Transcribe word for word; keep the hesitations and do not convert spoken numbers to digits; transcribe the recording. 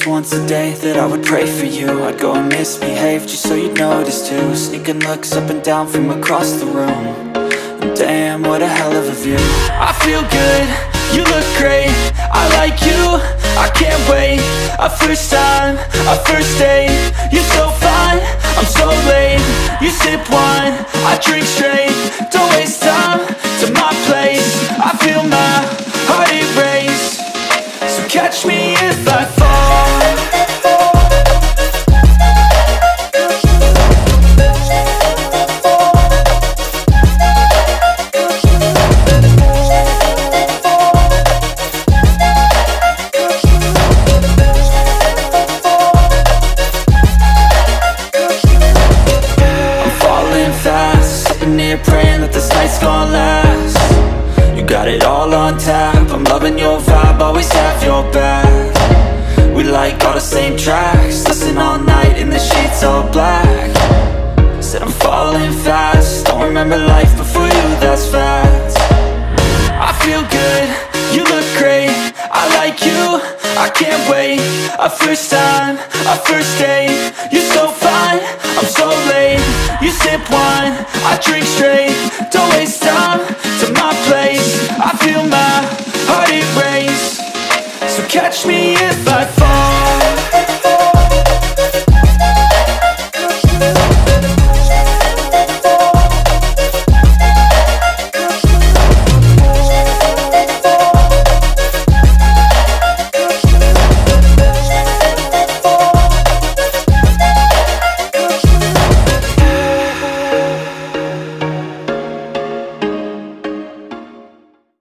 once a day that I would pray for you. I'd go and misbehave just so you'd notice too. Sneaking looks up and down from across the room. And damn, what a hell of a view. I feel good, you look great, I like you, I can't wait. A first time, a first date, you're so fine, I'm so late. You sip wine, I drink straight, don't waste time to my place. I feel my heart erase, so catch me if I fall. Praying that this night's gonna last. You got it all on tap, I'm loving your vibe, always have your back. We like all the same tracks, listen all night in the sheets all black. Said I'm falling fast, don't remember life before you, that's fact. I feel good, you look great, I like you, I can't wait. A first time, a first date, you're so fine, I'm so late. You sip wine, I drink straight, don't waste time to my place. I feel my heart erase, so catch me if I fall.